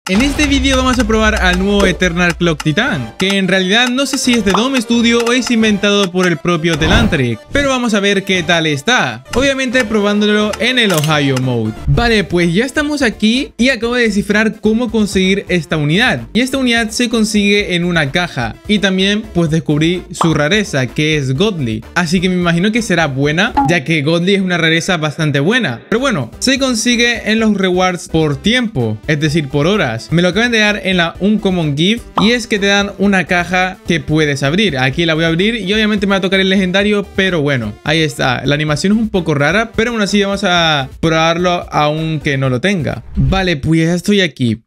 En este vídeo vamos a probar al nuevo Eternal Clock Titan, que en realidad no sé si es de Dome Studio o es inventado por el propio Telantric, pero vamos a ver qué tal está. Obviamente probándolo en el Ohio Mode. Vale, pues ya estamos aquí y acabo de descifrar cómo conseguir esta unidad. Y esta unidad se consigue en una caja. Y también pues descubrí su rareza, que es Godly. Así que me imagino que será buena, ya que Godly es una rareza bastante buena. Pero bueno, se consigue en los rewards por tiempo, es decir, por horas. Me lo acaban de dar en la Uncommon Gift y es que te dan una caja que puedes abrir. Aquí la voy a abrir y obviamente me va a tocar el legendario, pero bueno, ahí está. La animación es un poco rara, pero aún así vamos a probarlo aunque no lo tenga. Vale, pues ya estoy aquí.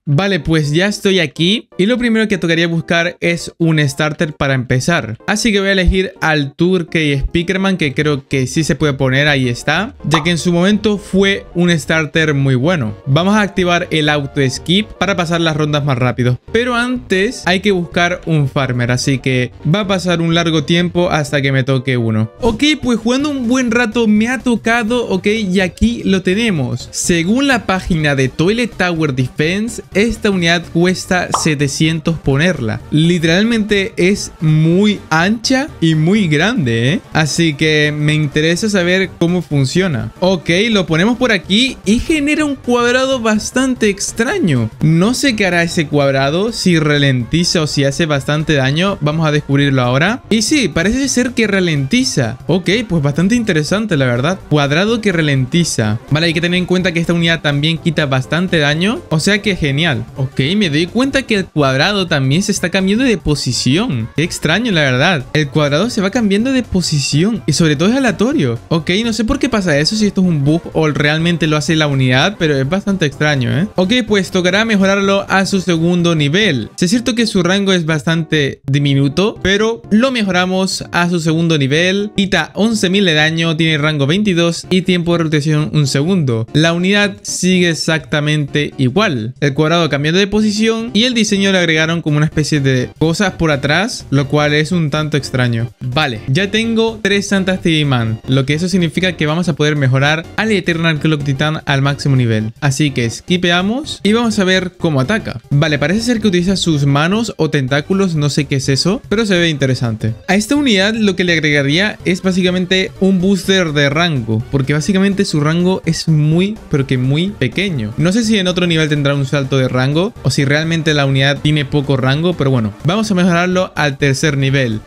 Y lo primero que tocaría buscar es un starter para empezar. Así que voy a elegir al Turkey Speakerman, que creo que sí se puede poner, ahí está, ya que en su momento fue un starter muy bueno. Vamos a activar el auto skip para pasar las rondas más rápido, pero antes hay que buscar un farmer, así que va a pasar un largo tiempo hasta que me toque uno. Ok, pues jugando un buen rato me ha tocado, ok, y aquí lo tenemos. Según la página de Toilet Tower Defense, esta unidad cuesta 700 ponerla. Literalmente es muy ancha y muy grande, ¿eh? Así que me interesa saber cómo funciona. Ok, lo ponemos por aquí y genera un cuadrado bastante extraño. No sé qué hará ese cuadrado, si ralentiza o si hace bastante daño. Vamos a descubrirlo ahora. Y sí, parece ser que ralentiza. Ok, pues bastante interesante la verdad. Cuadrado que ralentiza. Vale, hay que tener en cuenta que esta unidad también quita bastante daño. O sea que genial. Ok, me doy cuenta que el cuadrado también se está cambiando de posición. Qué extraño la verdad. El cuadrado se va cambiando de posición y sobre todo es aleatorio. Ok, no sé por qué pasa eso, si esto es un bug o realmente lo hace la unidad, pero es bastante extraño, ¿eh? Ok, pues tocará mejorarlo a su segundo nivel. Sí, es cierto que su rango es bastante diminuto, pero lo mejoramos a su segundo nivel. Quita 11.000 de daño, tiene rango 22 y tiempo de rotación 1 segundo. La unidad sigue exactamente igual. El cuadrado cambiando de posición y el diseño le agregaron como una especie de cosas por atrás, lo cual es un tanto extraño. Vale, ya tengo 3 Santas TV Man, lo que eso significa que vamos a poder mejorar al Eternal Clock Titan al máximo nivel. Así que skipeamos y vamos a ver cómo ataca. Vale, parece ser que utiliza sus manos o tentáculos, no sé qué es eso, pero se ve interesante. A esta unidad lo que le agregaría es básicamente un booster de rango, porque básicamente su rango es muy, pero que muy pequeño. No sé si en otro nivel tendrá un salto de rango o si realmente la unidad tiene poco rango, pero bueno, vamos a mejorarlo al tercer nivel.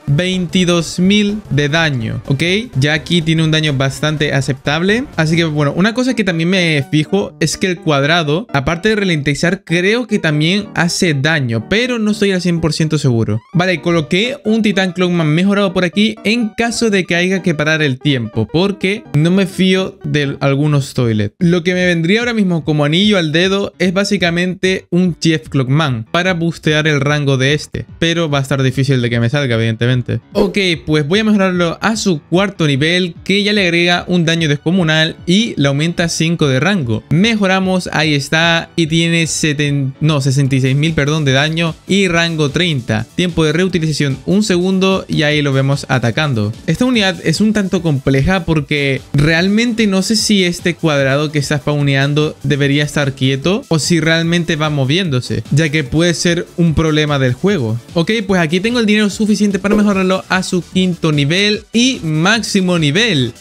22.000 de daño, ok, ya aquí tiene un daño bastante aceptable. Así que bueno, una cosa que también me fijo es que el cuadrado, aparte de ralentizar, creo que también hace daño, pero no estoy al 100% seguro. Vale, coloqué un Titan Clockman mejorado por aquí en caso de que haya que parar el tiempo, porque no me fío de algunos toilet. Lo que me vendría ahora mismo como anillo al dedo es básicamente un Chief Clockman para boostear el rango de este, pero va a estar difícil de que me salga evidentemente. Ok, pues voy a mejorarlo a su cuarto nivel, que ya le agrega un daño descomunal y le aumenta 5 de rango. Mejoramos, ahí está, y tiene 66.000, perdón, de daño y rango 30. Tiempo de reutilización 1 segundo y ahí lo vemos atacando. Esta unidad es un tanto compleja porque realmente no sé si este cuadrado que está spawneando debería estar quieto o si realmente va moviéndose, ya que puede ser un problema del juego. Ok, pues aquí tengo el dinero suficiente para mejorarlo a su quinto nivel y máximo nivel.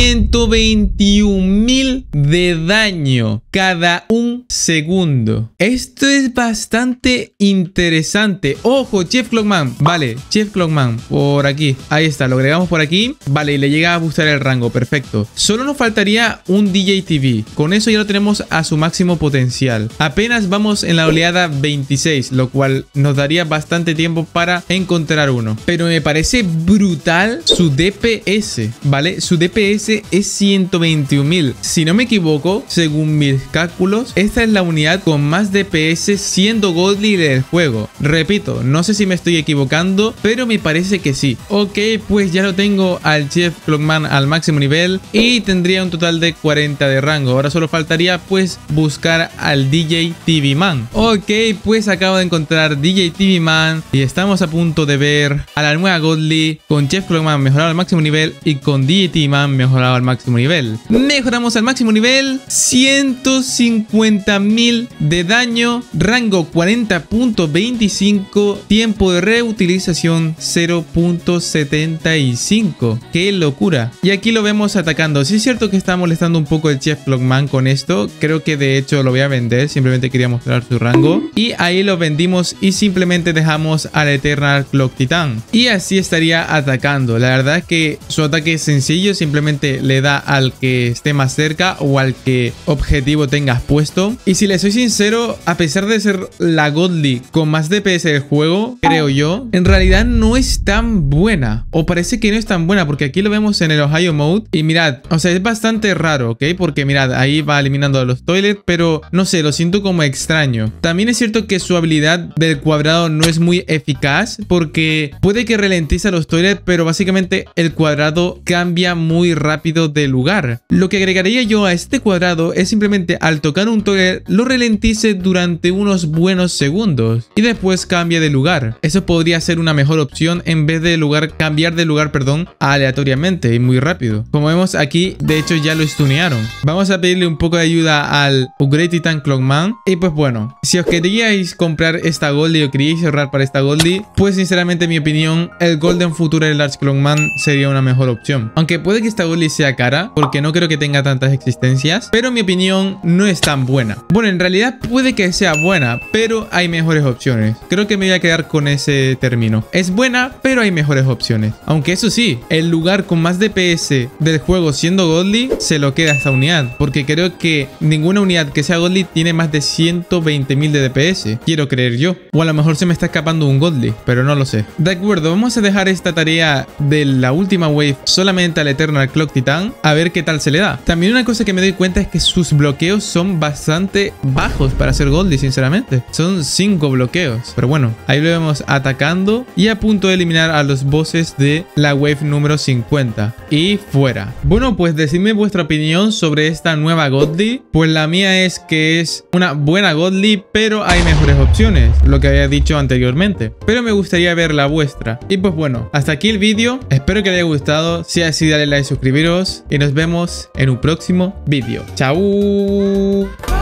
121.000 de daño cada 1 segundo. Esto es bastante interesante. Ojo, Chief Clockman. Vale, Chief Clockman por aquí. Ahí está, lo agregamos por aquí. Vale, y le llega a boostar el rango. Perfecto. Solo nos faltaría un DJ TV. Con eso ya lo tenemos a su máximo potencial. Apenas vamos en la oleada 26, lo cual nos daría bastante tiempo para encontrar uno. Pero me parece brutal su DPS, ¿vale? Su DPS es 121.000. Si no me equivoco, según mis cálculos, esta es la unidad con más DPS siendo Godly del juego. Repito, no sé si me estoy equivocando, pero me parece que sí. Ok, pues ya lo tengo al Chief Clockman al máximo nivel y tendría un total de 40 de rango. Ahora solo faltaría pues buscar al DJ TV Man. Ok, pues acabo de encontrar DJ TV Man y estamos a punto de ver a la nueva Godly con Chief Clockman mejorado al máximo nivel y con DJ TV Man mejorado al máximo nivel. Mejoramos al máximo nivel 150.000 de daño daño, rango 40.25, tiempo de reutilización 0.75. ¡Qué locura! Y aquí lo vemos atacando. Sí es cierto que está molestando un poco el Chef Clockman con esto. Creo que de hecho lo voy a vender. Simplemente quería mostrar su rango. Y ahí lo vendimos y simplemente dejamos al Eternal Clock Titan. Y así estaría atacando. La verdad es que su ataque es sencillo. Simplemente le da al que esté más cerca o al que objetivo tengas puesto. Y si le soy sincero, a pesar de ser la Godly con más DPS del juego, creo yo, en realidad no es tan buena. O parece que no es tan buena porque aquí lo vemos en el Ohio Mode. Y mirad, o sea, es bastante raro, ¿ok? Porque mirad, ahí va eliminando a los toilets, pero no sé, lo siento como extraño. También es cierto que su habilidad del cuadrado no es muy eficaz porque puede que ralentice a los toilets, pero básicamente el cuadrado cambia muy rápido de lugar. Lo que agregaría yo a este cuadrado es simplemente al tocar un toilet lo ralentice durante unos buenos segundos y después cambia de lugar. Eso podría ser una mejor opción en vez de cambiar de lugar, perdón, aleatoriamente y muy rápido. Como vemos aquí, de hecho ya lo stunearon. Vamos a pedirle un poco de ayuda al Upgrade Titan Clockman. Y pues bueno, si os queríais comprar esta Goldie o queríais ahorrar para esta Goldie, pues sinceramente en mi opinión, el Golden Future Large Clockman sería una mejor opción. Aunque puede que esta Goldie sea cara, porque no creo que tenga tantas existencias, pero en mi opinión no es tan buena. Bueno, en realidad puede que sea buena, pero hay mejores opciones. Creo que me voy a quedar con ese término. Es buena, pero hay mejores opciones. Aunque eso sí, el lugar con más DPS del juego siendo Godly se lo queda esta unidad, porque creo que ninguna unidad que sea Godly tiene más de 120.000 de DPS. Quiero creer yo. O a lo mejor se me está escapando un Godly, pero no lo sé. De acuerdo, vamos a dejar esta tarea de la última wave solamente al Eternal Clock Titan, a ver qué tal se le da. También una cosa que me doy cuenta es que sus bloqueos son bastante bajos para ser Godly, sinceramente. Son 5 bloqueos. Pero bueno, ahí lo vemos atacando y a punto de eliminar a los bosses de la wave número 50. Y fuera. Bueno, pues decidme vuestra opinión sobre esta nueva Godly. Pues la mía es que es una buena Godly, pero hay mejores opciones, lo que había dicho anteriormente. Pero me gustaría ver la vuestra. Y pues bueno, hasta aquí el vídeo. Espero que les haya gustado. Si es así, dale like, suscribiros y nos vemos en un próximo vídeo. ¡Chao!